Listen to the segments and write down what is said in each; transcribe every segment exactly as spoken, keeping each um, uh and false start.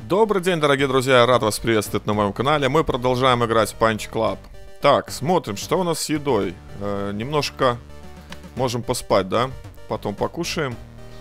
Добрый день, дорогие друзья, рад вас приветствовать на моем канале. Мы продолжаем играть в Punch Club. Так, смотрим, что у нас с едой. э, Немножко можем поспать, да? Потом покушаем.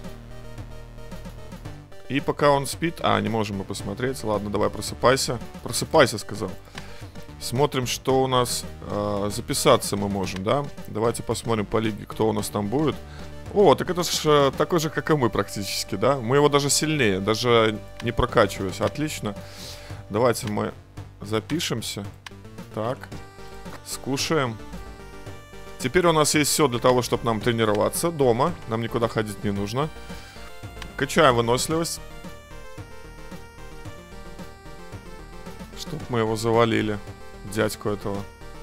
И пока он спит... А, не можем мы посмотреть. Ладно, давай просыпайся. Просыпайся, сказал. Смотрим, что у нас. э, Записаться мы можем, да? Давайте посмотрим по лиге, кто у нас там будет. О, так это ж э, такой же, как и мы практически, да? Мы его даже сильнее, даже не прокачиваясь. Отлично. Давайте мы запишемся. Так. Скушаем. Теперь у нас есть все для того, чтобы нам тренироваться дома. Нам никуда ходить не нужно. Качаем выносливость. Чтоб мы его завалили. Дядьку этого.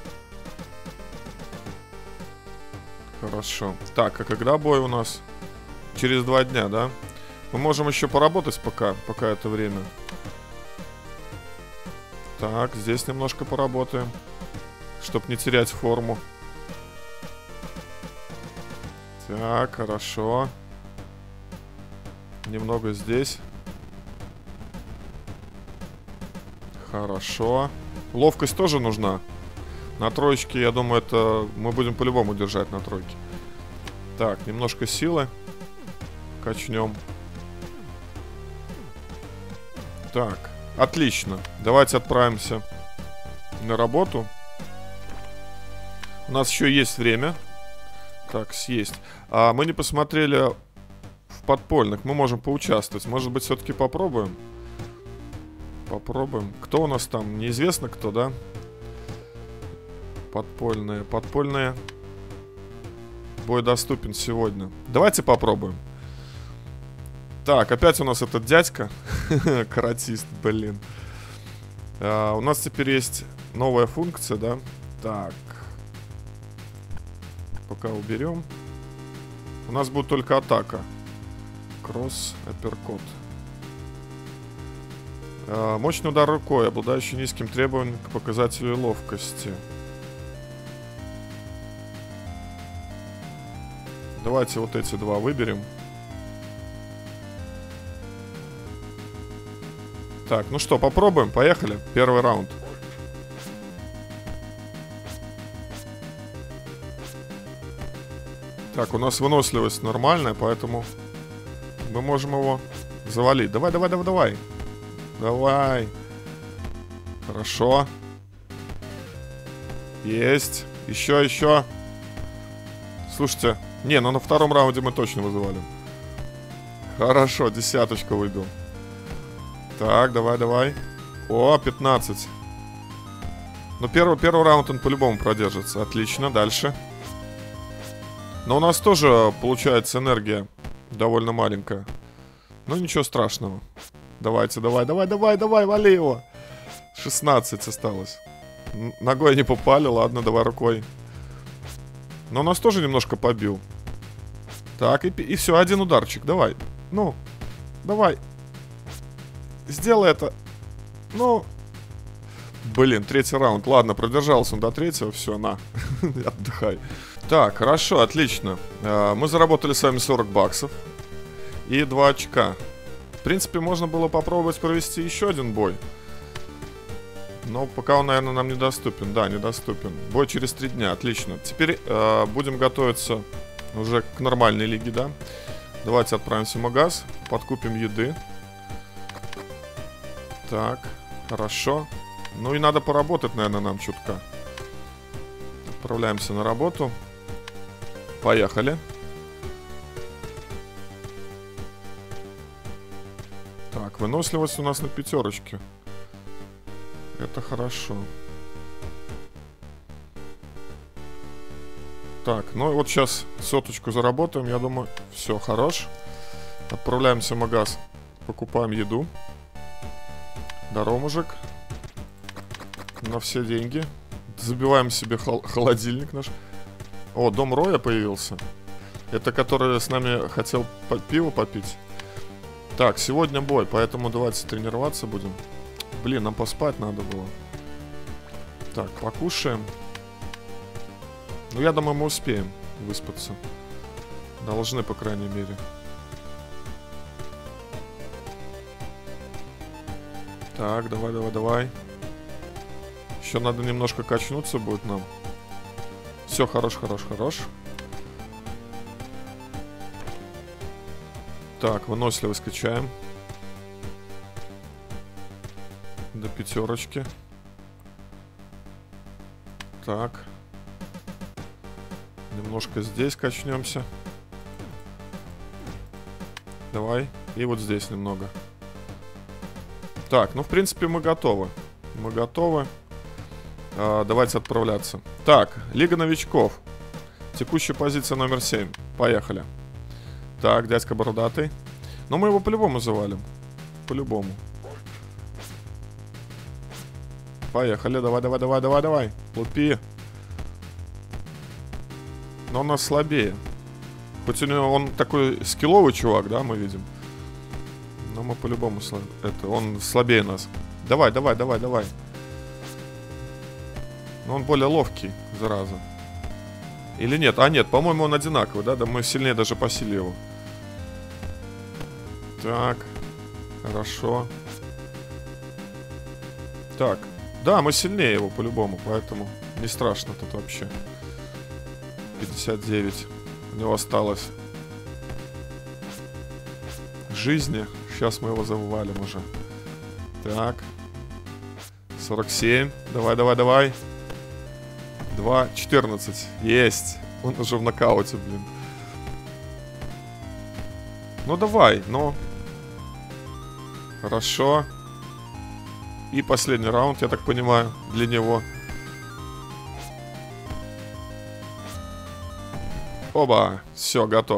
Хорошо. Так, а когда бой у нас? Через два дня, да? Мы можем еще поработать пока, пока это время. Так, здесь немножко поработаем, чтобы не терять форму. Так, хорошо. Немного здесь. Хорошо. Ловкость тоже нужна. На троечке, я думаю, это мы будем по-любому держать на тройке. Так, немножко силы. Качнем. Так, отлично. Давайте отправимся на работу. У нас еще есть время. Так, съесть. А мы не посмотрели в подпольных. Мы можем поучаствовать. Может быть, все-таки попробуем? Попробуем. Кто у нас там? Неизвестно кто, да? Подпольные, подпольные. Бой доступен сегодня. Давайте попробуем. Так, опять у нас этот дядька. Каратист, блин. а, У нас теперь есть новая функция, да? Так. Пока уберем. У нас будет только атака. Кросс, апперкот. а, Мощный удар рукой, обладающий низким требованием к показателю ловкости. Давайте вот эти два выберем. Так, ну что, попробуем, поехали. Первый раунд. Так, у нас выносливость нормальная, поэтому мы можем его завалить. Давай, давай, давай, давай. Давай. Хорошо. Есть. Еще, еще. Слушайте. Не, ну на втором раунде мы точно вызывали. Хорошо, десяточку выбил. Так, давай, давай. О, пятнадцать. Ну, первый, первый раунд он по-любому продержится. Отлично, дальше. Но у нас тоже получается энергия довольно маленькая. Ну, ничего страшного. Давайте, давай, давай, давай, давай, вали его. шестнадцать осталось. Ногой не попали, ладно, давай рукой. Но нас тоже немножко побил. Так, и, и все, один ударчик, давай. Ну, давай. Сделай это. Ну. Блин, третий раунд. Ладно, продержался он до третьего, все, на. Отдыхай. Так, хорошо, отлично. Мы заработали с вами сорок баксов. И два очка. В принципе, можно было попробовать провести еще один бой. Но пока он, наверное, нам недоступен. Да, недоступен. Бой через три дня, отлично. Теперь э, будем готовиться уже к нормальной лиге, да. Давайте отправимся в магаз. Подкупим еды. Так, хорошо. Ну и надо поработать, наверное, нам чутка. Отправляемся на работу. Поехали. Так, выносливость у нас на пятерочке. Это хорошо. Так, ну вот сейчас соточку заработаем. Я думаю, все, хорош. Отправляемся в магаз. Покупаем еду. Здорово, мужик. На все деньги. Забиваем себе хол холодильник наш. О, дом Роя появился. Это который с нами хотел по пиво попить. Так, сегодня бой, поэтому давайте тренироваться будем. Блин, нам поспать надо было. Так, покушаем. Ну, я думаю, мы успеем выспаться. Должны, по крайней мере. Так, давай, давай, давай. Еще надо немножко качнуться будет нам. Все, хорош, хорош, хорош. Так, выносливость качаем. До пятерочки. Так. Немножко здесь качнемся. Давай. И вот здесь немного. Так, ну в принципе мы готовы. Мы готовы. А, давайте отправляться. Так, Лига новичков. Текущая позиция номер семь. Поехали. Так, дядька бородатый. Но мы его по-любому завалим. По-любому. Поехали, давай, давай, давай, давай, давай. Лупи. Но он нас слабее. Хоть у него он такой скилловый чувак, да, мы видим. Но мы по-любому слаб... это он слабее нас. Давай, давай, давай, давай. Но он более ловкий, зараза. Или нет? А нет, по-моему, он одинаковый, да? Да мы сильнее даже по силе его. Так. Хорошо. Так. Да, мы сильнее его по-любому, поэтому не страшно тут вообще. пятьдесят девять. У него осталось жизни. Сейчас мы его завалим уже. Так. сорок семь. Давай, давай, давай. два, четырнадцать. Есть. Он уже в нокауте, блин. Ну давай, ну. Хорошо. И последний раунд, я так понимаю, для него. Оба. Все, готов.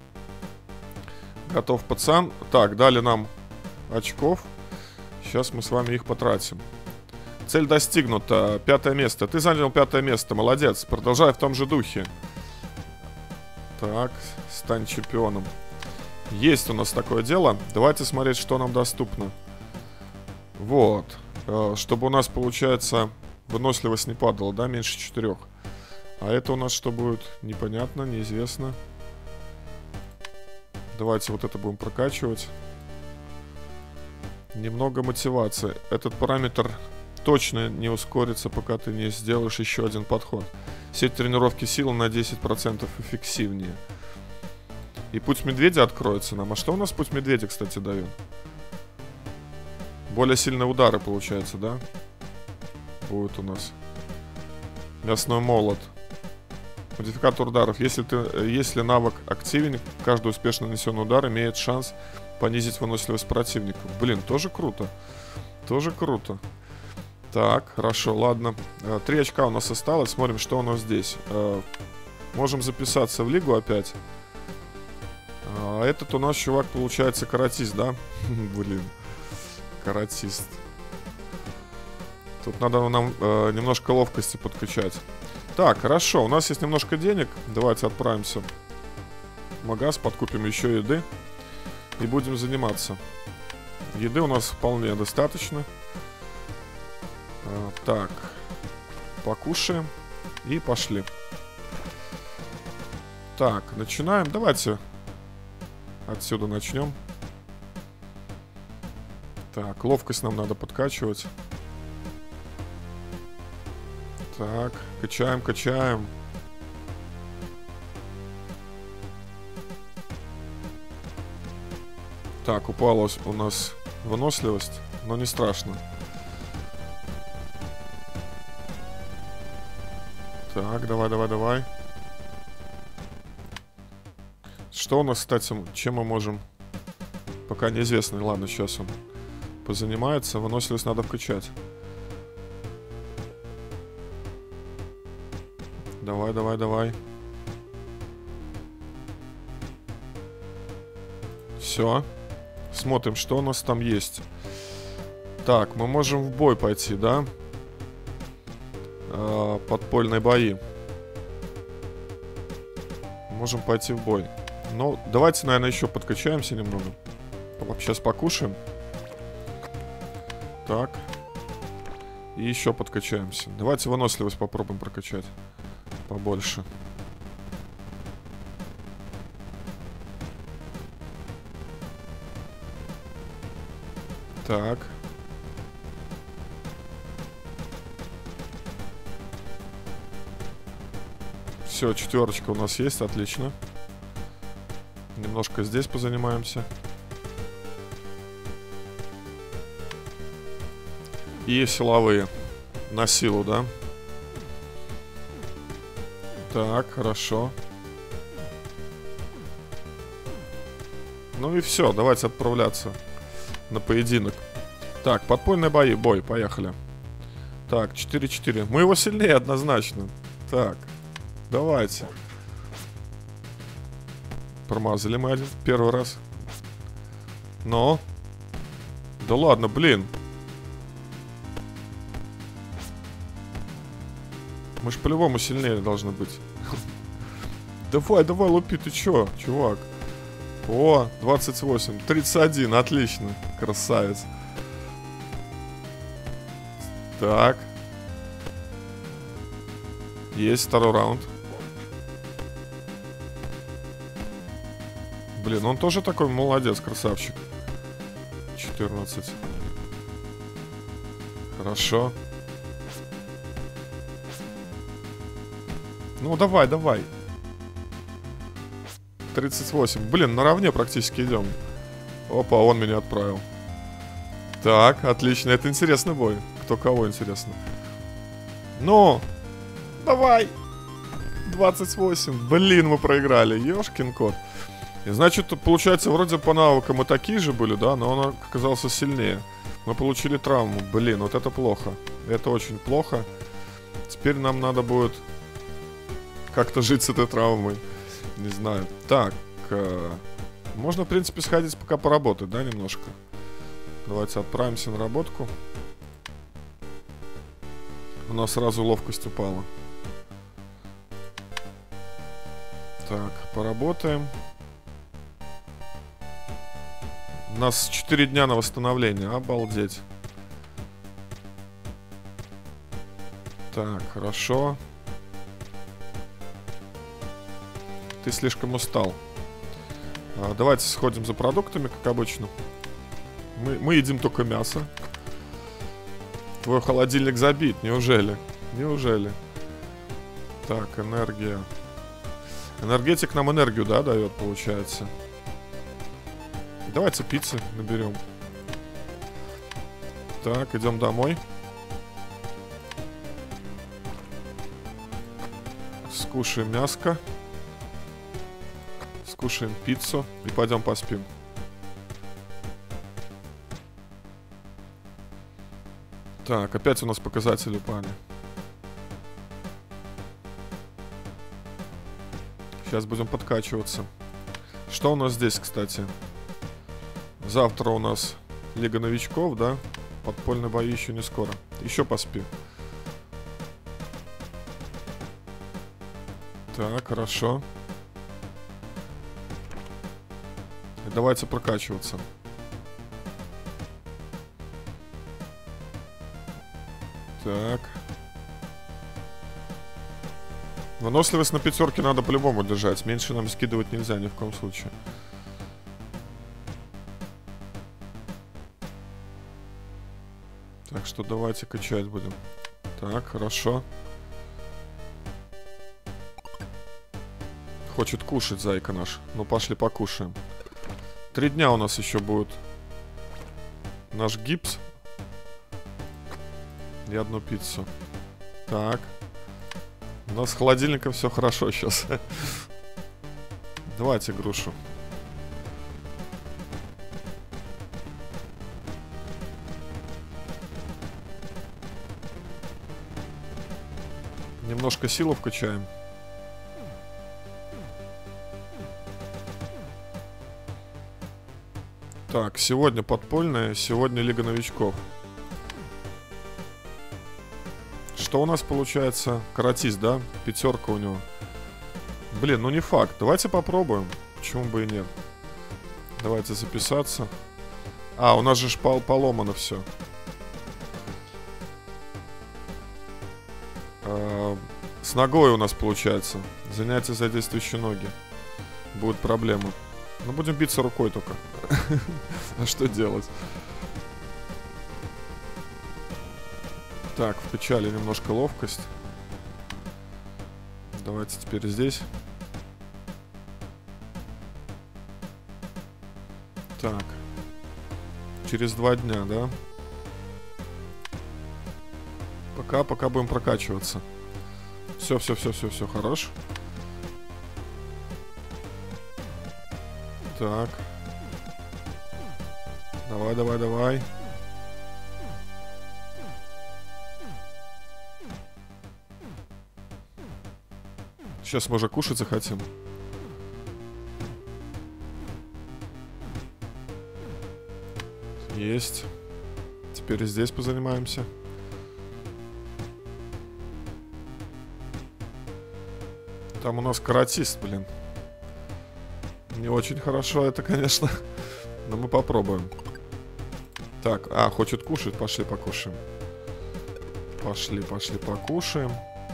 Готов, пацан. Так, дали нам очков. Сейчас мы с вами их потратим. Цель достигнута. Пятое место. Ты занял пятое место. Молодец. Продолжай в том же духе. Так, стань чемпионом. Есть у нас такое дело. Давайте смотреть, что нам доступно. Вот. Чтобы у нас, получается, выносливость не падала, да, меньше четырех. А это у нас что будет? Непонятно, неизвестно. Давайте вот это будем прокачивать. Немного мотивации. Этот параметр точно не ускорится, пока ты не сделаешь еще один подход. Сеть тренировки силы на десять процентов эффективнее. И путь медведя откроется нам. А что у нас путь медведя, кстати, дает? Более сильные удары, получается, да? Будет у нас. Мясной молот. Модификатор ударов. Если, ты, если навык активен, каждый успешно нанесенный удар имеет шанс понизить выносливость противников. Блин, тоже круто. Тоже круто. Так, хорошо, ладно. Три очка у нас осталось. Смотрим, что у нас здесь. Можем записаться в лигу опять. А этот у нас чувак, получается, каратист, да? Блин. Каратист. Тут надо нам э, немножко ловкости подкачать. Так, хорошо, у нас есть немножко денег. Давайте отправимся в магаз, подкупим еще еды. И будем заниматься. Еды у нас вполне достаточно. э, Так. Покушаем. И пошли. Так, начинаем. Давайте отсюда начнем. Так, ловкость нам надо подкачивать. Так, качаем, качаем. Так, упала у нас выносливость, но не страшно. Так, давай, давай, давай. Что у нас, кстати, чем мы можем? Пока неизвестно. Ладно, сейчас он позанимается. Выносливость надо вкачать. Давай, давай, давай. Все. Смотрим, что у нас там есть. Так, мы можем в бой пойти, да? А, подпольные бои. Можем пойти в бой. Ну, давайте, наверное, еще подкачаемся немного. Сейчас покушаем. Так. И еще подкачаемся. Давайте выносливость попробуем прокачать побольше. Так. Все, четверочка у нас есть, отлично. Немножко здесь позанимаемся. И силовые. На силу, да? Так, хорошо. Ну и все, давайте отправляться на поединок. Так, подпольные бои, бой, поехали. Так, четыре четыре. Мы его сильнее однозначно. Так, давайте. Промазали мы один первый раз. Но. Да ладно, блин. Мы же по-любому сильнее должны быть. Давай, давай, лупи, ты чё, чувак? О, двадцать восемь, тридцать один, отлично. Красавец. Так. Есть второй раунд. Блин, он тоже такой молодец, красавчик. четырнадцать. Хорошо. Ну, давай, давай. тридцать восемь. Блин, наравне практически идем. Опа, он меня отправил. Так, отлично. Это интересный бой. Кто кого, интересно. Ну, давай. двадцать восемь. Блин, мы проиграли. Ёшкин кот. И значит, получается, вроде по навыкам мы такие же были, да? Но он оказался сильнее. Мы получили травму. Блин, вот это плохо. Это очень плохо. Теперь нам надо будет как-то жить с этой травмой. Не знаю. Так. Э, можно, в принципе, сходить пока поработать, да, немножко? Давайте отправимся на работку. У нас сразу ловкость упала. Так, поработаем. У нас четыре дня на восстановление. Обалдеть. Так, хорошо. Ты слишком устал. А, давайте сходим за продуктами, как обычно. Мы, мы едим только мясо. Твой холодильник забит, неужели? Неужели? Так, энергия. Энергетик нам энергию, да, дает, получается. Давайте пиццы наберем. Так, идем домой. Скушаем мяско. Скушаем пиццу и пойдем поспим. Так, опять у нас показатели упали. Сейчас будем подкачиваться. Что у нас здесь, кстати? Завтра у нас Лига новичков, да? Подпольные бои еще не скоро. Еще поспи. Так, хорошо. И давайте прокачиваться. Так. Выносливость на пятерке надо по-любому держать. Меньше нам скидывать нельзя ни в коем случае. Так что давайте качать будем. Так, хорошо. Хочет кушать зайка наш. Ну пошли покушаем. Три дня у нас еще будет наш гипс. И одну пиццу. Так. У нас с холодильником все хорошо сейчас. Давайте грушу. Немножко силу вкачаем. Так, сегодня подпольная, сегодня Лига новичков. Что у нас получается? Каратист, да? Пятерка у него. Блин, ну не факт. Давайте попробуем. Почему бы и нет? Давайте записаться. А, у нас же шпал поломано все. А, с ногой у нас получается. Занятие задействующие ноги. Будут проблемы. Ну, будем биться рукой только. А что делать? Так, вкачали немножко ловкость. Давайте теперь здесь. Так. Через два дня, да? Пока, пока будем прокачиваться. Все, все, все, все, все, хорош. Так. Давай, давай, давай. Сейчас мы уже кушать захотим. Есть. Теперь здесь позанимаемся. Там у нас каратист, блин. Не очень хорошо это, конечно. Но мы попробуем. Так, а, хочет кушать. Пошли покушаем. Пошли, пошли покушаем.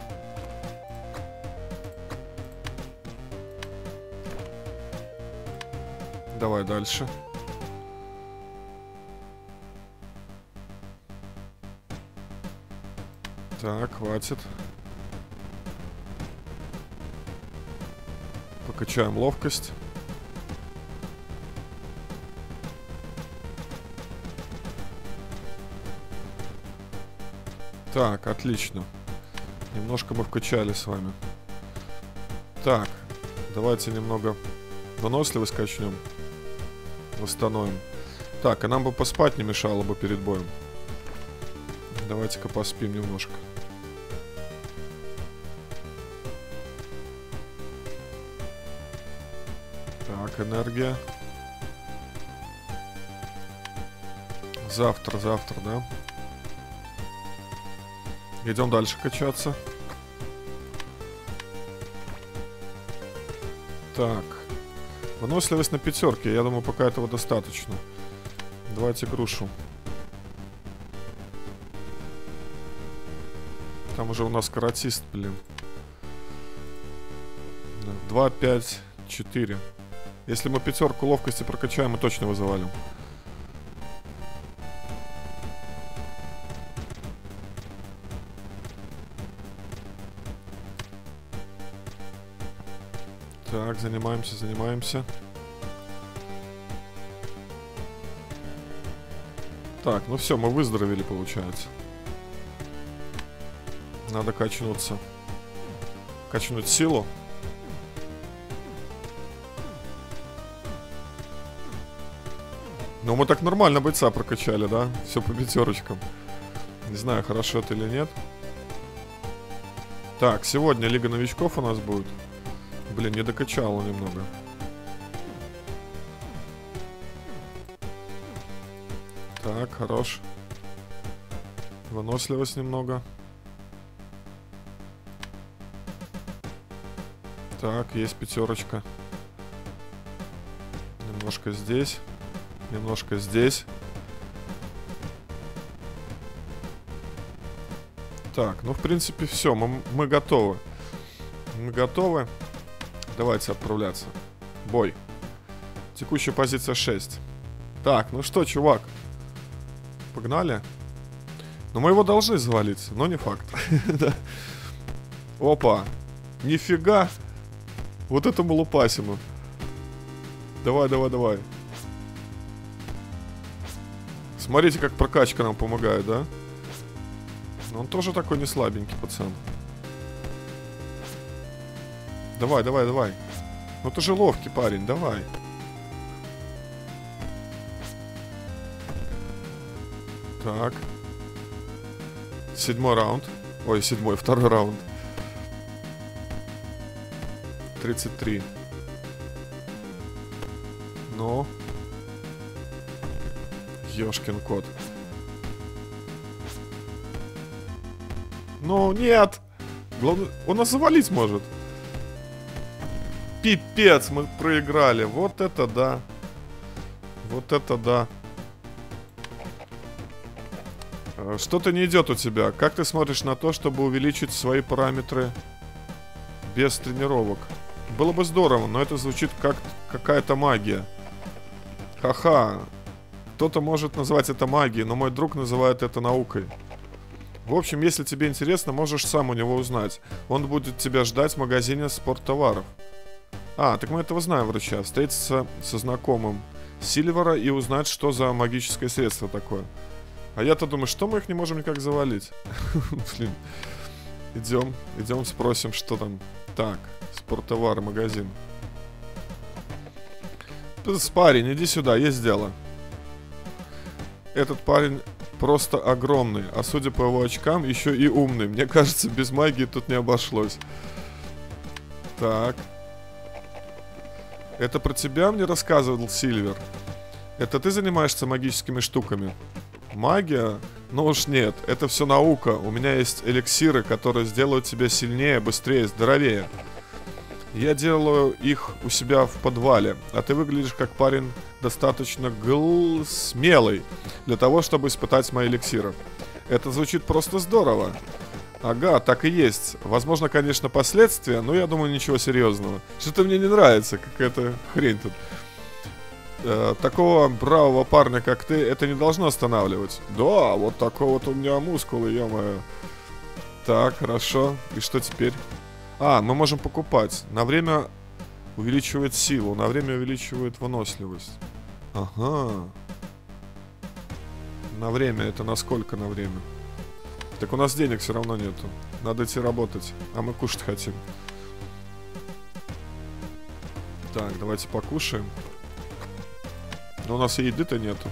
Давай дальше. Так, хватит. Покачаем ловкость. Так, отлично. Немножко мы вкачали с вами. Так, давайте немного выносливость качнем. Восстановим. Так, и нам бы поспать не мешало бы перед боем. Давайте-ка поспим немножко. Так, энергия. Завтра, завтра, да? Идем дальше качаться. Так. Выносливость на пятерке. Я думаю, пока этого достаточно. Давайте грушу. Там уже у нас каратист, блин. два, пять, четыре. Если мы пятерку ловкости прокачаем, мы точно его завалим. Так, занимаемся, занимаемся. Так, ну все, мы выздоровели, получается. Надо качнуться. Качнуть силу. Ну, мы так нормально бойца прокачали, да? Все по пятерочкам. Не знаю, хорошо это или нет. Так, сегодня Лига новичков у нас будет. Блин, не докачало немного. Так, хорош. Выносливость немного. Так, есть пятерочка. Немножко здесь. Немножко здесь. Так, ну в принципе все, мы, мы готовы. Мы готовы. Давайте отправляться. Бой. Текущая позиция шесть. Так, ну что, чувак. Погнали. Но мы его должны завалить, но не факт. Опа. Нифига. Вот это мы лупасим. Давай, давай, давай. Смотрите, как прокачка нам помогает, да? Он тоже такой не слабенький, пацан. Давай, давай, давай. Ну ты же ловкий парень, давай. Так. Седьмой раунд. Ой, седьмой, второй раунд. тридцать три. Ну. Ёшкин кот. Ну, нет. Главное, он нас завалить может. Пипец, мы проиграли. Вот это да. Вот это да. Что-то не идет у тебя. Как ты смотришь на то, чтобы увеличить свои параметры без тренировок? Было бы здорово, но это звучит как какая-то магия. Ха-ха. Кто-то может назвать это магией, но мой друг называет это наукой. В общем, если тебе интересно, можешь сам у него узнать. Он будет тебя ждать в магазине спорттоваров. А, так мы этого знаем, врача. Встретиться со знакомым Сильвера и узнать, что за магическое средство такое. А я-то думаю, что мы их не можем никак завалить. Блин. Идем, идем спросим, что там. Так, спорттовары, магазин. Парень, иди сюда, есть дело. Этот парень просто огромный, а судя по его очкам, еще и умный. Мне кажется, без магии тут не обошлось. Так. Это про тебя мне рассказывал Сильвер? Это ты занимаешься магическими штуками? Магия? Ну уж нет, это все наука. У меня есть эликсиры, которые сделают тебя сильнее, быстрее, здоровее. Я делаю их у себя в подвале, а ты выглядишь как парень достаточно гл... смелый для того, чтобы испытать мои эликсиры. Это звучит просто здорово. Ага, так и есть. Возможно, конечно, последствия, но я думаю, ничего серьезного. Что-то мне не нравится, какая-то хрень тут. Э, такого бравого парня, как ты, это не должно останавливать. Да, вот такого вот у меня мускулы, ё-моё. Так, хорошо. И что теперь? А, мы можем покупать. На время увеличивает силу, на время увеличивает выносливость. Ага. На время, это на сколько на время? Так у нас денег все равно нету. Надо идти работать, а мы кушать хотим. Так, давайте покушаем. Но у нас и еды-то нету.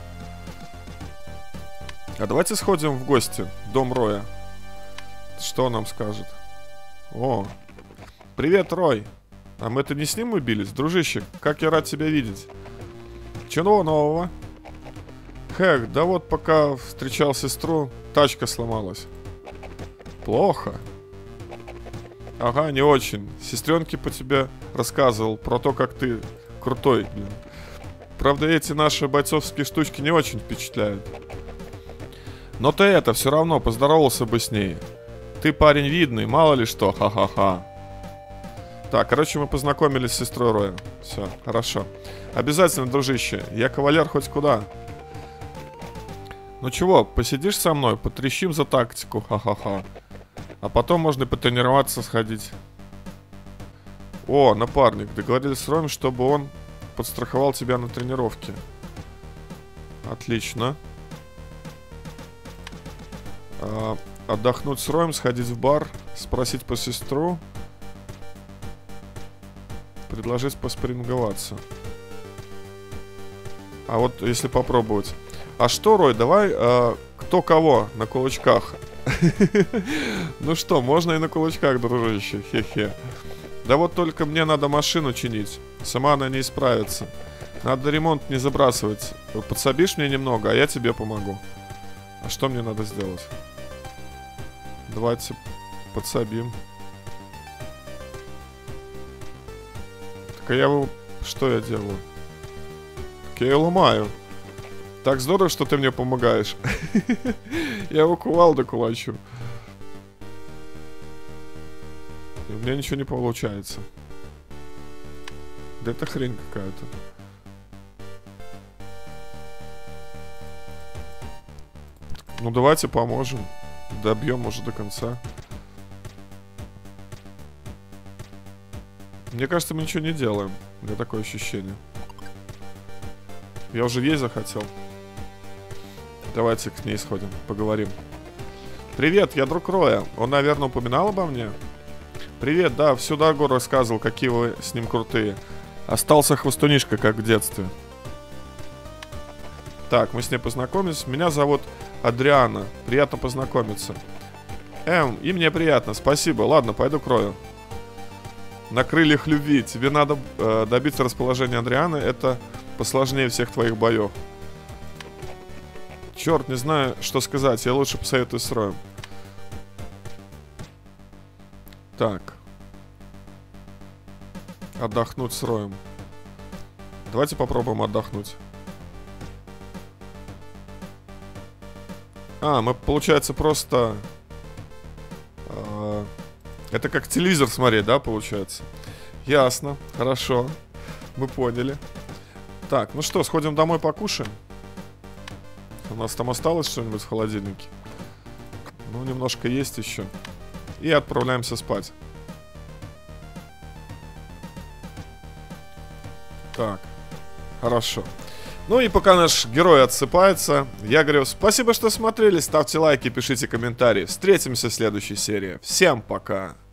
А давайте сходим в гости. Дом Роя. Что он нам скажет? О, привет, Рой. А мы-то не с ним убились? Дружище, как я рад тебя видеть. Чего нового? Хэх, да вот пока встречал сестру, тачка сломалась. Плохо. Ага, не очень. Сестренке по тебе рассказывал про то, как ты крутой, блин. Правда, эти наши бойцовские штучки не очень впечатляют. Но ты это, все равно поздоровался бы с ней. Ты парень видный, мало ли что, ха-ха-ха. Так, короче, мы познакомились с сестрой Роя. Все, хорошо. Обязательно, дружище, я кавалер хоть куда. Ну чего, посидишь со мной, потрещим за тактику, ха-ха-ха. А потом можно и потренироваться сходить. О, напарник, договорились с Роем, чтобы он подстраховал тебя на тренировке. Отлично. А, отдохнуть с Роем, сходить в бар, спросить по сестру. Предложить поспринговаться. А вот если попробовать. А что, Рой, давай а, кто кого на кулачках? Ну что, можно и на кулачках, дружище, хе-хе. Да вот только мне надо машину чинить. Сама она не исправится. Надо ремонт не забрасывать. Подсобишь мне немного, а я тебе помогу. А что мне надо сделать? Давайте подсобим. Так а я его... Что я делаю? Так я его ломаю. Так здорово, что ты мне помогаешь. Я его кувалдой кулачу. И у меня ничего не получается. Да это хрень какая-то. Ну давайте поможем. Добьем уже до конца. Мне кажется, мы ничего не делаем. У меня такое ощущение. Я уже есть захотел. Давайте к ней сходим, поговорим. Привет, я друг Роя. Он, наверное, упоминал обо мне? Привет, да, всю дорогу рассказывал, какие вы с ним крутые. Остался хвостунишка, как в детстве. Так, мы с ней познакомились. Меня зовут Адриана. Приятно познакомиться. Эм, и мне приятно, спасибо. Ладно, пойду к Рою. На крыльях любви. Тебе надо э, добиться расположения Адрианы. Это посложнее всех твоих боев. Черт, не знаю, что сказать. Я лучше посоветую с Роем. Так. Отдохнуть с Роем. Давайте попробуем отдохнуть. А, мы, получается, просто... Э, это как телевизор смотреть, да, получается? Ясно, хорошо. Мы поняли. Так, ну что, сходим домой покушаем? У нас там осталось что-нибудь в холодильнике? Ну, немножко есть еще. И отправляемся спать. Так, хорошо. Ну и пока наш герой отсыпается, я говорю спасибо, что смотрели, ставьте лайки, пишите комментарии. Встретимся в следующей серии. Всем пока!